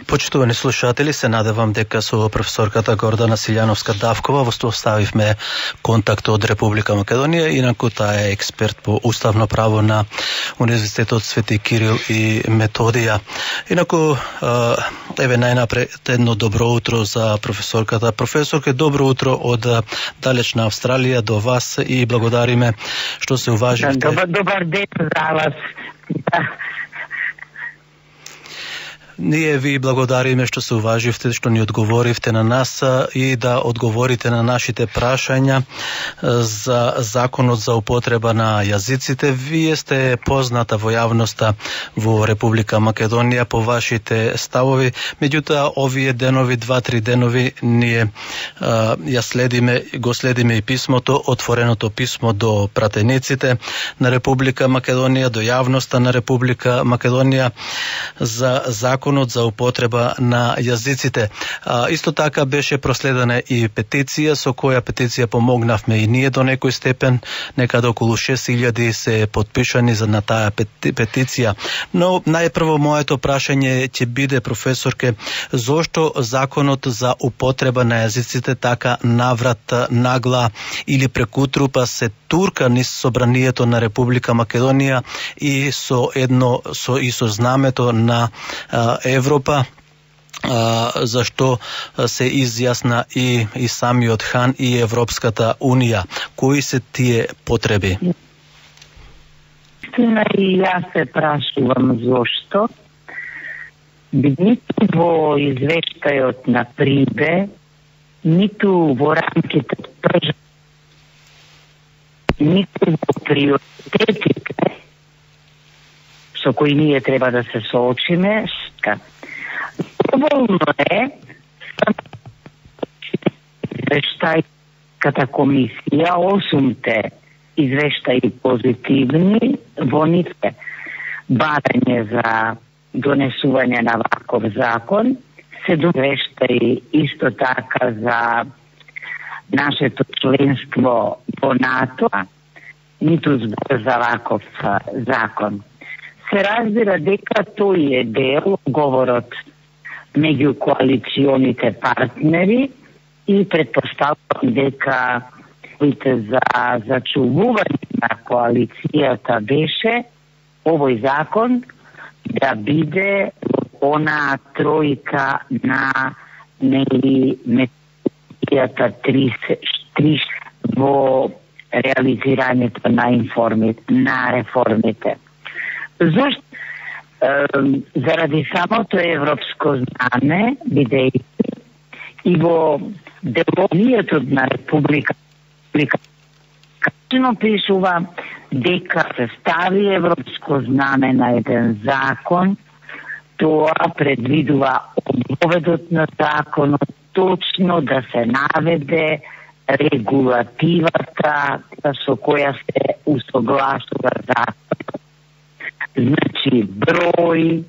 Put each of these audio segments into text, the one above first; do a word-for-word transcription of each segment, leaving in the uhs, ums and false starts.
Почитувани слушатели, се надевам дека со професорката Гордана Силјановска-Давкова восставивме контакт од Република Македонија, инаку таа е експерт по уставно право на Универзитетот Свети Кирил и Методија. Инаку, еве најнапред едно добро утро за професорката. Професорке, добро утро од далечна Австралија до вас и благодариме што се уваживте. Добар, добар ден за вас. Ние ви благодариме што се уваживте, што ни одговоривте на нас и да одговорите на нашите прашања за законот за употреба на јазиците. Вие сте позната во јавноста во Република Македонија по вашите ставови, меѓутоа овие денови, два-три денови, ние а, ја следиме, го следиме и писмото, отвореното писмо до пратениците на Република Македонија, до јавноста на Република Македонија за закон за употреба на јазиците. А, исто така беше проследена и петиција, со која петиција помогнавме и ние до некој степен, некаде околу шест илјади се подпишани за на таа петиција. Но најпрво моето прашање ќе биде, професорке, зошто законот за употреба на јазиците така наврат нагла или прекутрупа се турка низ собранието на Република Македонија и со едно со и со знамето на а, Европа, а, зашто се изјасна и, и самиот хан и Европската Унија. Кои се тие потреби? Истина и јас се прашувам зошто. Ниту во извештајот на Прибе, ниту во рамките прж... ниту во приоритетите со кои ние треба да се соочиме. Доволно е извештајката комисија, осумте извештаи позитивни, во нивте барање за донесување на ваков закон, се извештаи исто така за нашето членство во НАТО, ниту збор за ваков закон. Се разбира дека тој е дел говорот меѓу коалиционите партнери и предпоставувам дека за зачувување на коалицијата беше овој закон да биде она тројка на нели методијата три во реализирањето на информите, на реформите. Зашто? Е, заради самото европско знаме, бидејќи и во деловнието на Република качено пишува дека се стави европско знаме на еден закон, тоа предвидува обведот на законот точно да се наведе регулативата со која се усогласува законот. Значи, број,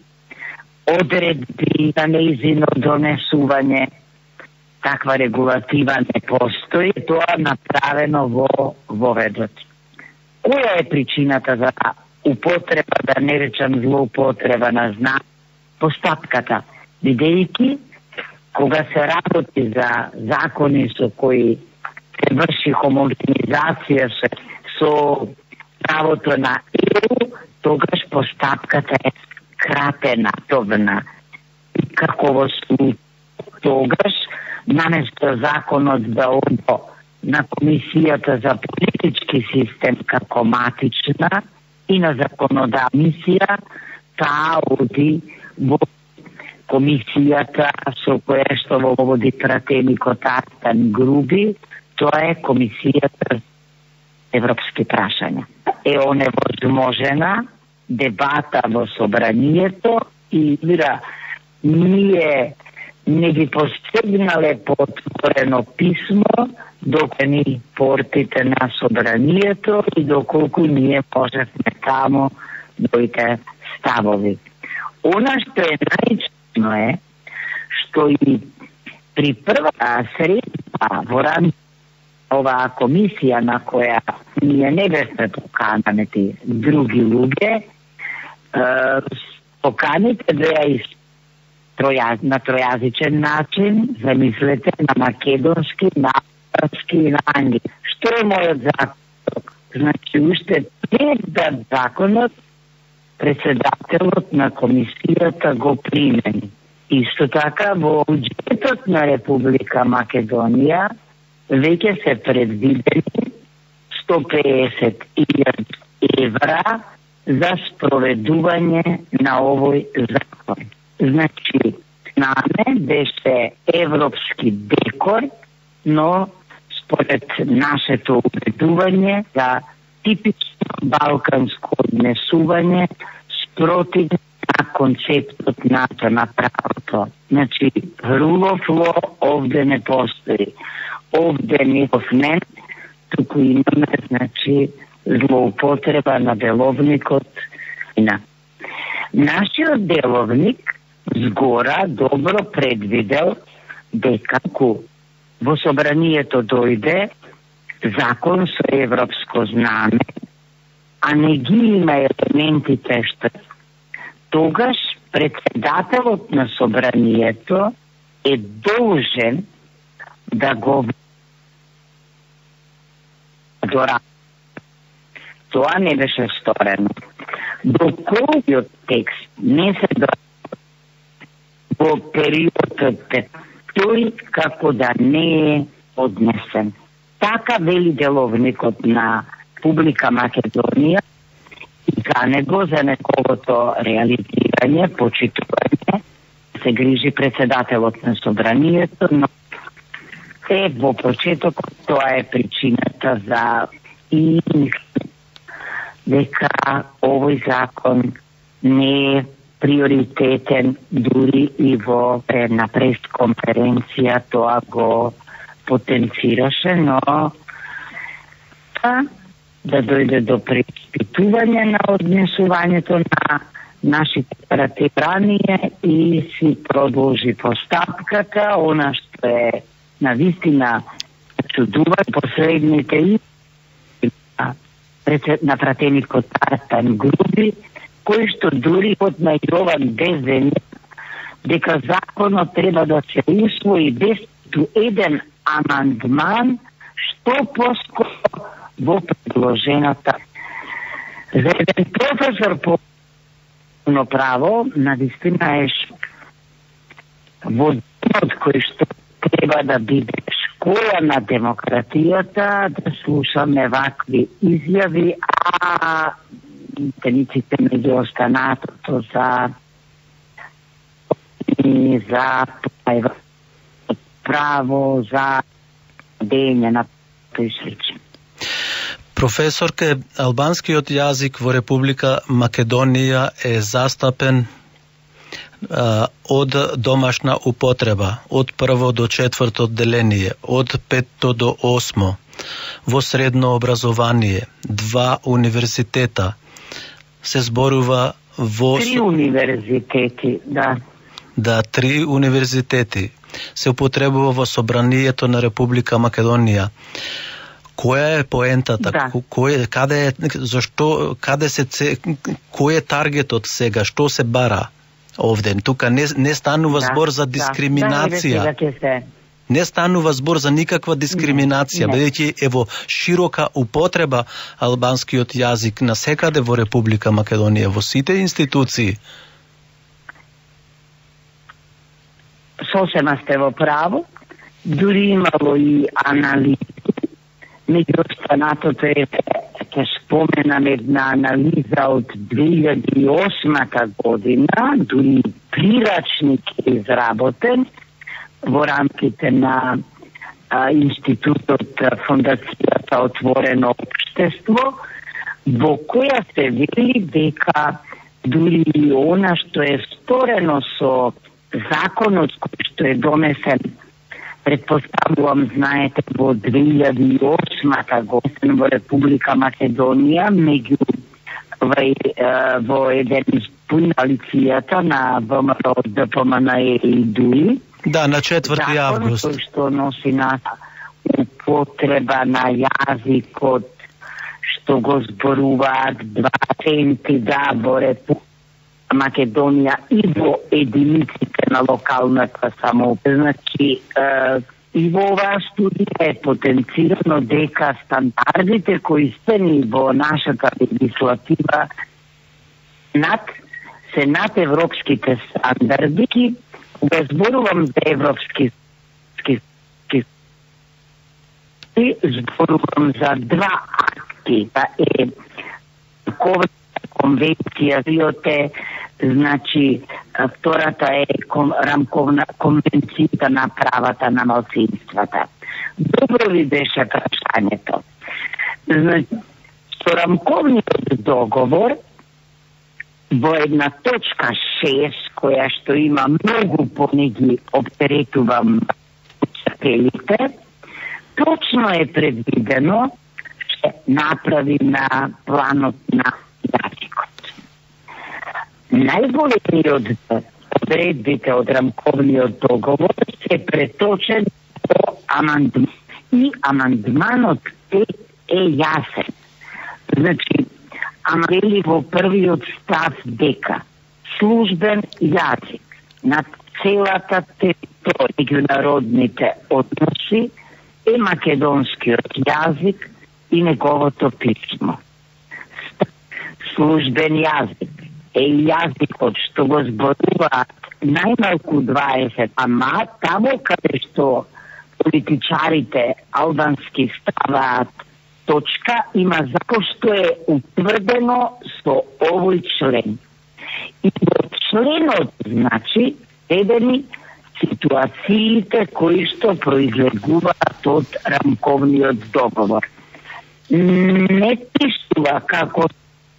одредби на нејзино донесување, таква регулатива не постои, тоа направено во воведот. Која е причината за употреба, да не речам злоупотреба на знак? Постапката, бидејќи кога се работи за закони со кои се врши хомогенизација со, со правото на Е У, тогаш постапката е скратена, товна. Како во случај, тогаш наместо законот да оди на Комисијата за политички систем како матична и на законодавна комисија, таа оди во комисијата со која што во води пратеникот Артан Груби, тоа е комисијата за европски прашања. Е оневозможена дебата во собранието и вира, ние не ги постигнале по отворено писмо доколку ни портите на собранието и доколку ние можевме тамо доите ставови. Она што е најчудно е, што и при прва средба во рамките оваа комисија на која ние не бевме поканати други луѓе, поканите беа троја, на тројазичен начин, замислете, на македонски, на албански и на англиски. Што е мојот закон? Значи, уште пред да законот, председателот на комисијата го примени. Исто така, во буџетот на Република Македонија веќе се предвидени сто пеесет илјади евра за спроведување на овој закон. Значи, наме беше европски декор, но според нашето убедување за типично балканско однесување спротив на концептот НАТО на правото. Значи, rule of law овде не постои. Овде ников не, туку имаме, значи, злоупотреба на деловникот. Нашиот деловник згора добро предвидел дека ку во собранието дојде закон со европско знаме, а не ги има елементите што, тогаш председателот на собранието е должен да го дора. Тоа не беше сторено. Доколкиот текст не се дора во периодот тој како да не е однесен. Така вели деловникот на Публика Македонија и кане го за неговото реализирање, почитување, се грижи председателот на собранието, но е во почетокот тоа е причината за и дека овој закон не е приоритетен, дури и во една пресконференција тоа го потенцираше, но да дојде до преиспитување на однесувањето на нашите пратебранија и си продолжи постапката, она што е навистина чудува последните и на пратеникот Артан Груби, кој што дури од најдован без земја, дека законот треба да се усвои без еден амандман, што поскоро во предложената. За еден професор по право, навистина е во денот кој што треба да биде школа на демократијата, да слушаме вакви изјави, а тениците меѓу останатото за за право, за дење на тој сличен. Професорке, албанскиот јазик во Република Македонија е застапен а, од домашна употреба, од прво до четврто деление, од петто до осмо, во средно образование, два универзитета, се зборува во... Три универзитети, да. Да, три универзитети се употребува во собранието на Република Македонија. Која е поентата? Да. Кој, каде е, зашто, каде се, кој е таргетот сега? Што се бара овде? Тука не, не станува да, збор за дискриминација. Да, да, не станува збор за никаква дискриминација, бидејќи е во широка употреба албанскиот јазик насекаде во Република Македонија, во сите институции. Сосема сте во право, дури имало и анализи. Меѓу останатото е, ќе споменам една анализа од две илјади и осма година, дури прирачник е изработен во рамките на а, институтот Фондацијата Отворено општество, во која се вели дека дури и она што е сторено со законот кој што е донесен, предпоставувам, знаете, во две илјади и осма година во Република Македонија, меѓу во, во еден коалицијата на ВМРО, ДПМНЕ и ДУИ. Да, на четврти август. Законот кој што носи на употреба на јазикот, што го зборуваат два центи да во Република Македонија и во единиците на локалната самоуправа. Значи, е, и во оваа студија е потенцирано дека стандардите кои се ни во нашата легислатива над се над европските стандарди. Да зборувам за европски зборувам за два акти. Е конвенција Риоте, значи втората е рамковна конвенцијата на правата на малцинствата. Добро ви беше прашањето. Значи, со рамковниот договор во една точка шест, која што има многу понеги оптеретувам читателите, точно е предвидено што направи на планот на јазикот. Најголемиот одредбите од рамковниот договор се преточен во амандман. И амандманот е, е јасен. Значи, амели во првиот став дека службен јазик на целата територија меѓународните односи е македонскиот јазик и неговото писмо. Службен јазик е јазикот што го зборуваат најмалку дваесет, ама таму каде што политичарите албански ставаат точка, има затоа што е утврдено со овој член. И во членот, значи, едени ситуациите кои што произлегуваат од рамковниот договор. Не пишува како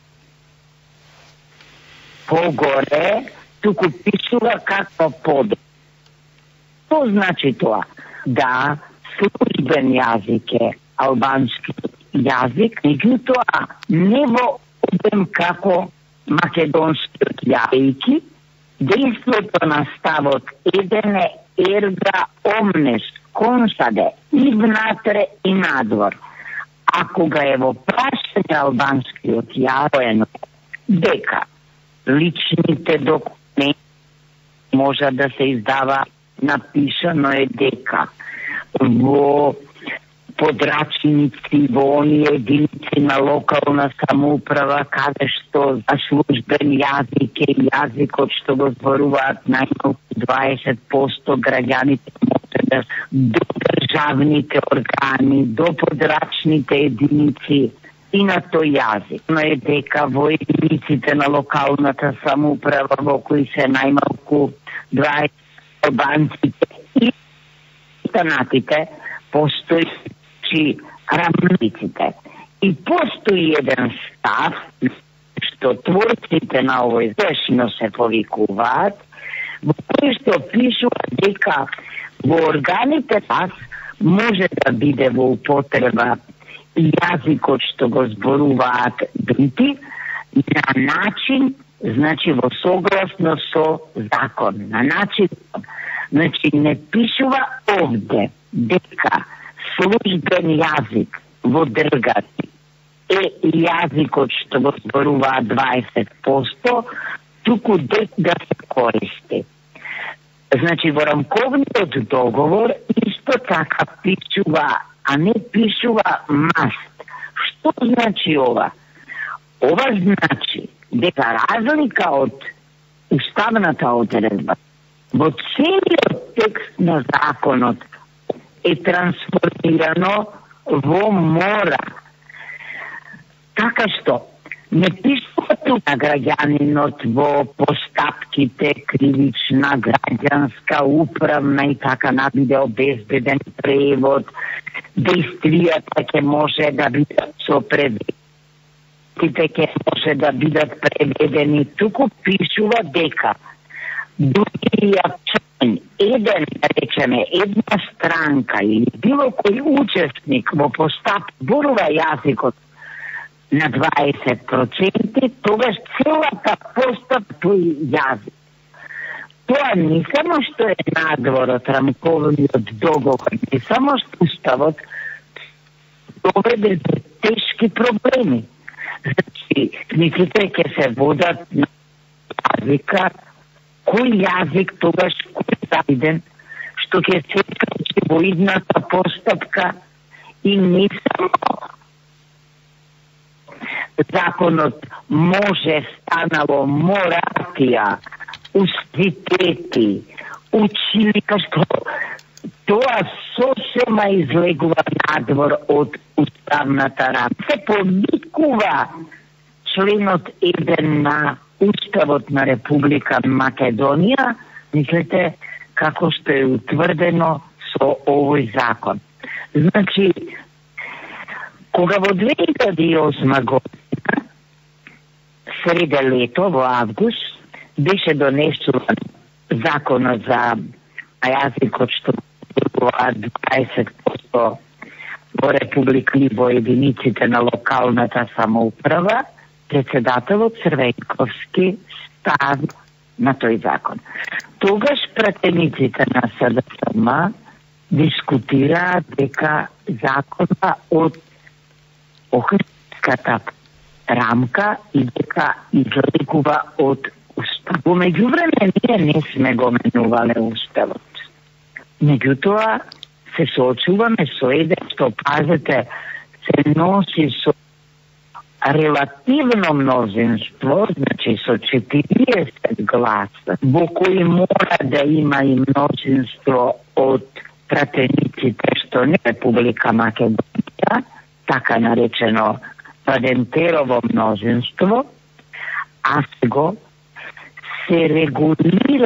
погоре, туку пишува како подолу. Што значи тоа? Да, службен јазик е албански јазик, меѓутоа не во обем како македонскиот јазик. Дејството на ставот еден е ерга омнес, консаде, и внатре и надвор. А кога е во прашање албанскиот јазик, дека личните документи може да се издава, напишано е дека во подрачници, во оние единици на локална самоуправа, каде што за службен јазик е јазикот што го зборуваат најмалку дваесет проценти граѓаните, може да до државните органи, до подрачните единици и на тој јазик. Но е дека во единиците на локалната самоуправа во кои се најмалку дваесет албанците и останатите, постои рамниците. И постои еден став што творците на овој вешно се повикуваат, во кој што пишува дека во органите пас може да биде во употреба и јазикот што го зборуваат други на начин, значи во согласно со закон. На начин, значи не пишува овде дека службен јазик во дргати е јазикот што го зборуваат дваесет проценти, туку да се користи. Значи во рамковниот договор исто така пишува, а не пишува маст. Што значи ова? Ова значи дека разлика од уставната одредба во целиот текст на законот е трансформирано во мора. Така што не пишува тука граѓанинот во постапките кривична, граѓанска, управна и така да биде обезбеден превод, действијата ќе може да бидат со преведите, ќе може да бидат преведени. Туку пишува дека другиот член, еден, речеме, една странка или било кој учесник во постап зборува јазикот на дваесет проценти, тогаш целата постап тој јазик. Тоа не само што е надвор од рамковниот договор, не само што уставот доведе до тешки проблеми. Значи, книгите ќе се водат на јазика, кој јазик тогаш кој завиден, што ќе се случи во идната постапка и не само законот може станало моратија, универзитети, училишта, што тоа сосема излегува надвор од уставната рамка. Се повикува членот еден на Уставот на Република Македонија, мислете, како што е утврдено со овој закон. Значи, кога во две илјади и осма година, среде лето, во август, беше донесуван законот за јазикот што била дваесет проценти во Република и во единиците на локалната самоуправа, председателот Црвенковски став на тој закон. Тогаш пратениците на СДСМ дискутираат дека закона од охридската рамка и дека излегува од Устав. Во меѓувреме ние не сме го менувале Уставот. Меѓутоа се соочуваме со еден што, пазете, се носи со релативно мнозинство, значи со четириесет гласа, во кои мора да има и мнозинство од пратениците што не Република Македонија, така наречено Падентерово мнозинство, а сега се регулира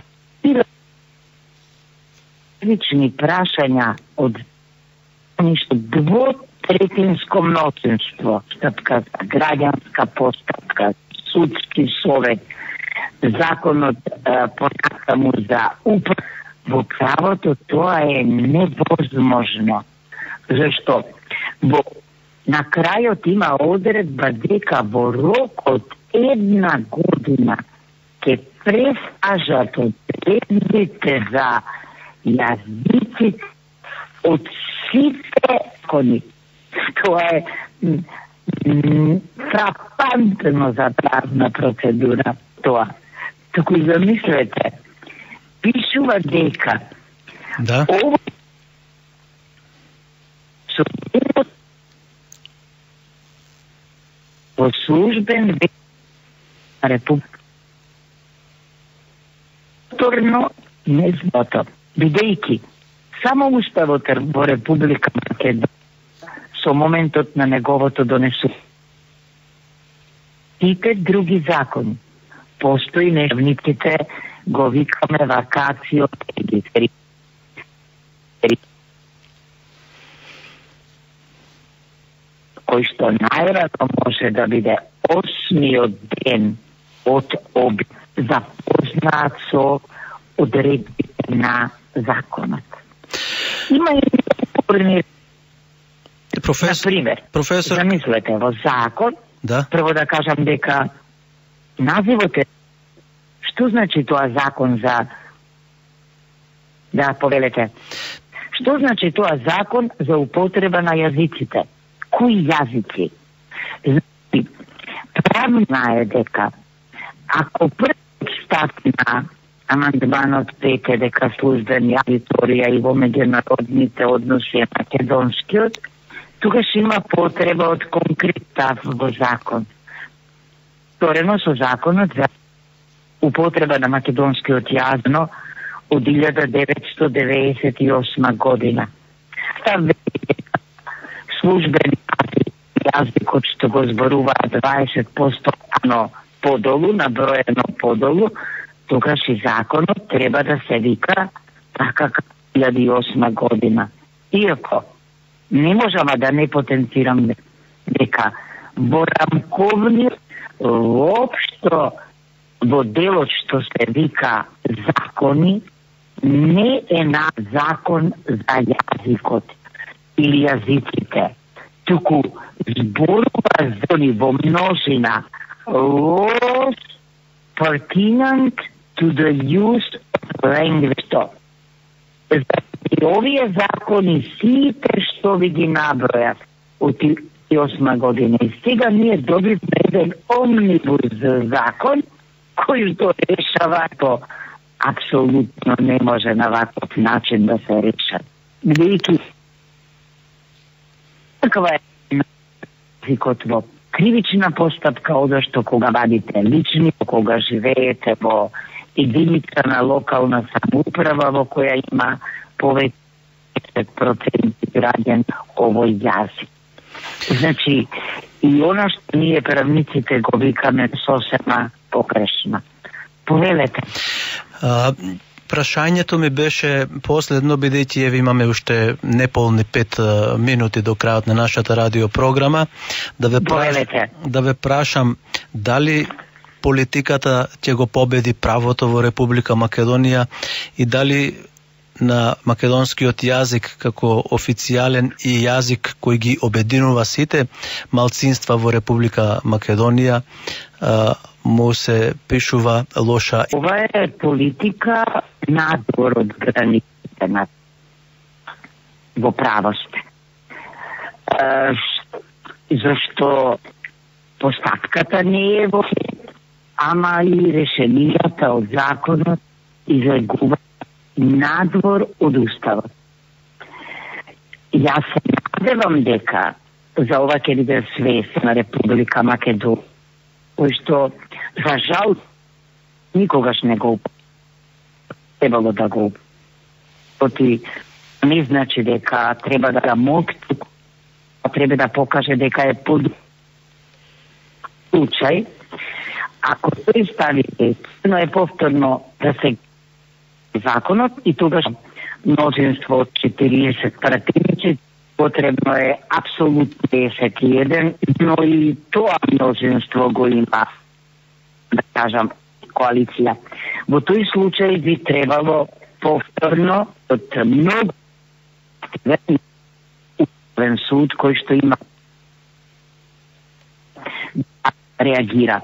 различни прашања од ништо двотретинско мнозинство, стапка за граѓанска постапка, судски совет, законот понатаму за управа. Во правото тоа е невозможно. Зашто? Во на крајот има одредба дека во рок од една година ќе прескажат одредбите за јазиците од сите закони. Тоа е фрапантно за правна процедура тоа. Тако и замислете, пишува дека да. Ово со во службен век на Република Торно незвото, бидејќи само Уставот во Република Македонија со моментот на неговото донесување сите други закони постои нешто го викаме вакацијо регистри. Кој што најрано може да биде осмиот ден од обид запознаат со одредбите на законот. Има и спорни. Професор, например, професор... замислете во закон, да. Прво да кажам дека називот е. Што значи тоа закон за... Да, повелете. Што значи тоа закон за употреба на јазиците? Кои јазици? Значи, правна е дека ако првиот став на амандманот пет е дека службен јазик и во меѓународните односи е македонскиот, тогаш има потреба од конкретен став во закон. Сторено со законот за употреба на македонскиот јазно од илјада деветстотини деветдесет и осма година. Став дека службен јазикот што го зборуваат дваесет проценти подолу, наброено подолу, тогаш и законот треба да се вика така како илјада и осма година. Иако не можам да не потенцирам дека во рамковниот воопшто во делот што се вика закони не е на закон за јазикот или јазиците, туку зборува закони во множина laws pertinent to the use of language. И овие закони сите што ви ги набројав од осма година и сега ние добивме еден омнибус закон кој кој што решава, то апсолутно не може на ваков начин да се реша. Бидејќи таква е разликот во кривична постапка, одошто кога вадите лични, кога живеете во единица на локална самоуправа во која има повеќе проценти граѓани овој јазик. Значи, и она што ние правниците го викаме сосема погрешно. Повелете. А, прашањето ми беше последно, бидејќи еве имаме уште неполни пет минути до крајот на нашата радиопрограма, да ве прашам, да ве прашам дали политиката ќе го победи правото во Република Македонија и дали на македонскиот јазик како официјален и јазик кој ги обединува сите малцинства во Република Македонија му се пишува лоша. Ова е политика надвор од границите на во правосте. Зашто постапката не е во ама и решенијата од законот излегува надвор од уставот. Јас се надевам дека за ова ќе биде свест на Република Македонија, кој што за жал никогаш не го требало да го оти не значи дека треба да ga мокти, треба да покаже дека е под случај. Ако тој стави но е повторно да се законот и тогаш мнозинство од четириесет пратеници, потребно е апсолутно десет и еден, но и тоа мнозинство го има, да кажам, коалиција. Во тој случај би требало повторно од многу управен суд кој што има да реагира.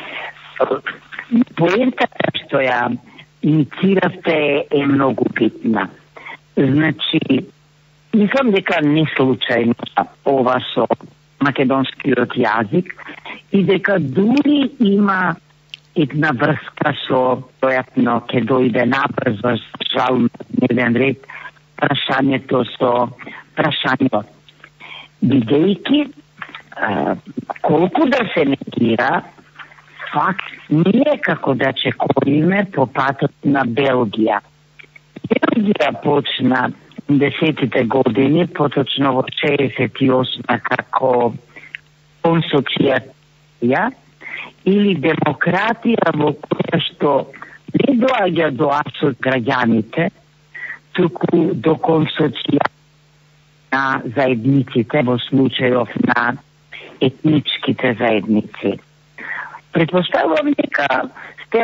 Поентата што ја иницииравте е многу битна. Значи, мислам дека не случајно ова со македонскиот јазик и дека дури има една врска со тојатно ќе дојде набрзо, жал на дневен ред, прашањето со прашањето. Бидејќи колку да се негира, факт не е како да чекориме по патот на Белгија. Белгија почна десетите години, поточно во шеесет и осма како консоцијација или демократија во која што не доаѓа до апсурд граѓаните, туку до консоцијација на заедниците, во случајов на етничките заедници. Предпоставувам дека сте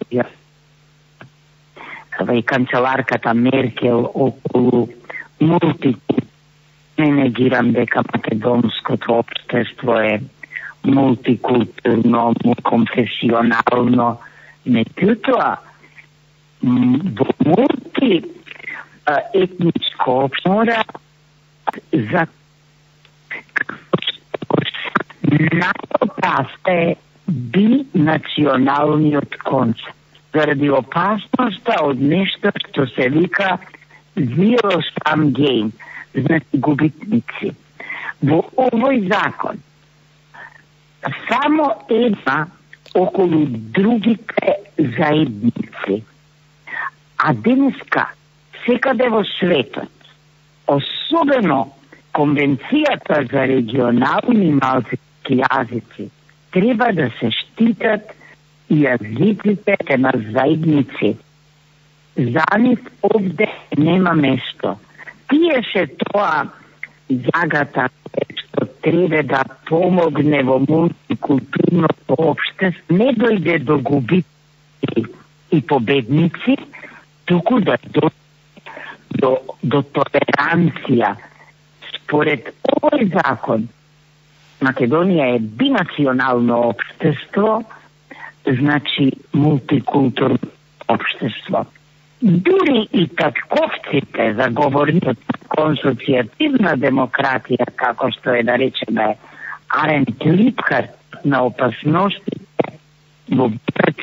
и канцеларката Меркел околу мултикултурно. Не негирам дека македонското општество е мултикултурно, конфесионално, меѓутоа во мулти етничко општество за најопасно е би националниот концепт, заради опасноста од нешто што се вика zero sum game, значи губитници. Во овој закон само една околу другите заедници. А денеска секаде во светот, особено Конвенцијата за регионални малцински јазици, треба да се штитат и јазиците на заедници. За нив овде нема место. Тие се тоа јагата што треба да помогне во мултикултурното општество, не дојде до губитници и победници, туку да дојде до, до толеранција. Според овој закон, Македонија е бинационално општество, значи мултикултурно општество. Дури и татковците заговорникот консоцијативна демократија, како што е да речеме Арент Липкар, на опасностите во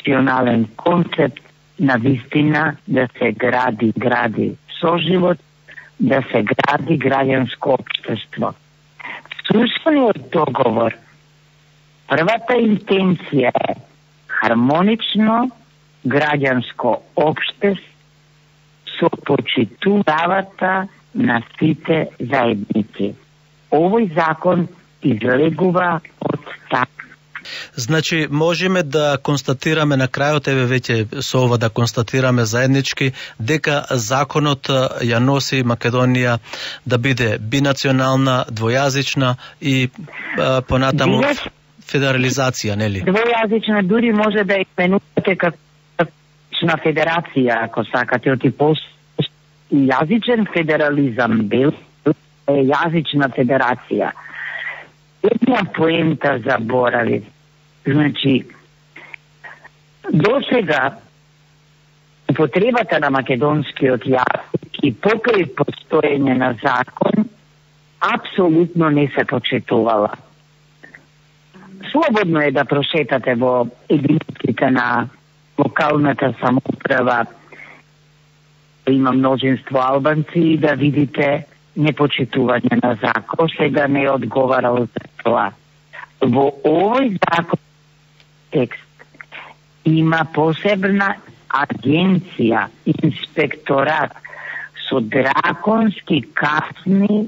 национален концепт на вистина да се гради, гради соживот, да се гради граѓанско општество. Слушаниот договор, првата интенција е хармонично граѓанско општество со почитувавата на сите заедници. Овој закон излегува од так. Значи, можеме да констатираме на крајот, еве веќе со ова да констатираме заеднички, дека законот ја носи Македонија да биде бинационална, двојазична и а, понатаму Бидеш, федерализација, нели? Двојазична, дури може да ја именувате како јазична федерација, ако сакате, оти пост јазичен федерализам бил е јазична федерација. Една поента заборави. Значи, до сега употребата на македонскиот јазик и покрај постоење на закон апсолутно не се почитувала. Слободно е да прошетате во единиците на локалната самоуправа, има множество албанци, и да видите непочитување на закон, сега не одговарал за тоа. Во овој закон текст има посебна агенција, инспекторат со драконски казни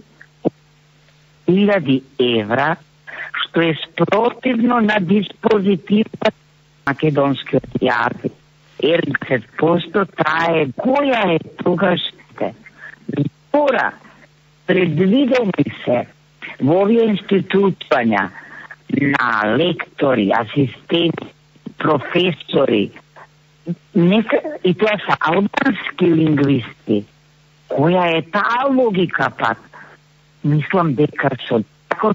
илјади евра, што е спротивно на диспозитивот на македонскиот јазик. едесет проценти таа е која е тогашните. Збора предвидени се во овие институцијања на лектори, асистенти, професори, нека, и тоа се албански лингвисти. Која е таа логика пак? Мислам дека со тако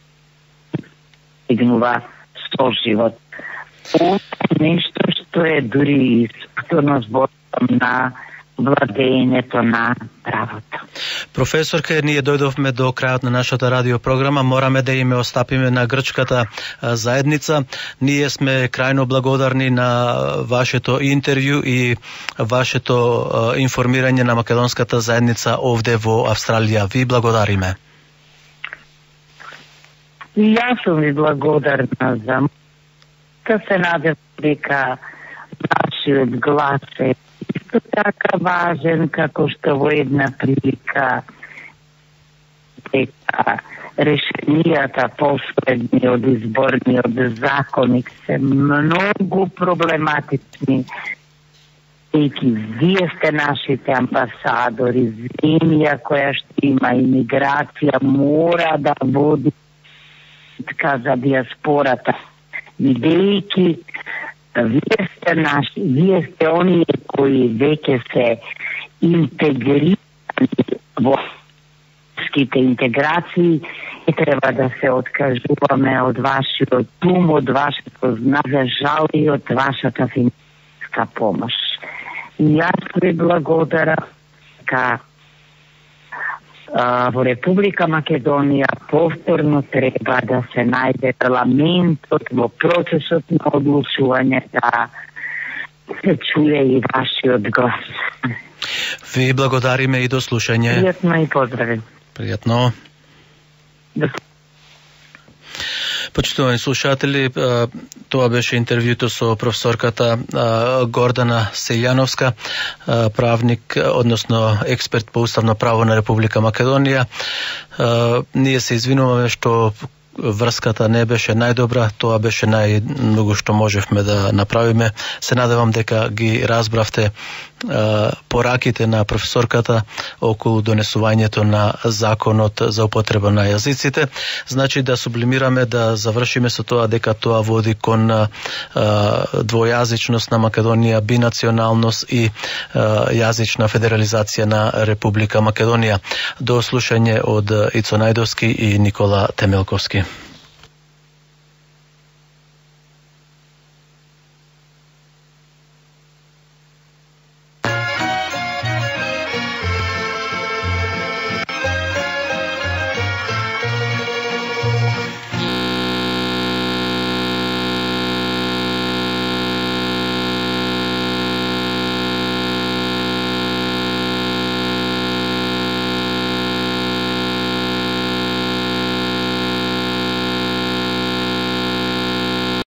стигнува со живот. Ова е нешто што е дури искусствено зборам на владењето на правото. Професорка, ние дојдовме до крајот на нашата радиопрограма. Мораме да име остапиме на грчката заедница. Ние сме крајно благодарни на вашето интервју и вашето информирање на македонската заедница овде во Австралија. Ви благодариме. И јас сум ви благодарна за да се надевам дека нашиот глас е исто така важен, како што во една прилика дека решенијата последни од изборниот законник се многу проблематични. Еки, вие сте нашите амбасадори, земја која што има имиграција мора да води битка за диаспората. Бидејќи вие сте наши, вие сте оние кои веќе се интегрирани во ските интеграции и треба да се откажуваме од вашиот ум, од вашето знание, за жал и од вашата финансиска помош. И јас ви благодарам дека во Република Македонија повторно треба да се најде парламентот во процесот на одлучување, да се чуе и вашиот глас. Ви благодариме и до слушање. Пријатно и поздрави. Пријатно. До... Почитувани слушатели, тоа беше интервјуто со професорката Гордана Селјановска, правник, односно експерт по уставно право на Република Македонија. Ние се извинуваме што врската не беше најдобра, тоа беше најмногу што можевме да направиме. Се надевам дека ги разбравте е, пораките на професорката околу донесувањето на законот за употреба на јазиците. Значи да сублимираме, да завршиме со тоа дека тоа води кон е, двојазичност на Македонија, бинационалност и е, јазична федерализација на Република Македонија. До слушање од Ицо Најдовски и Никола Темелковски.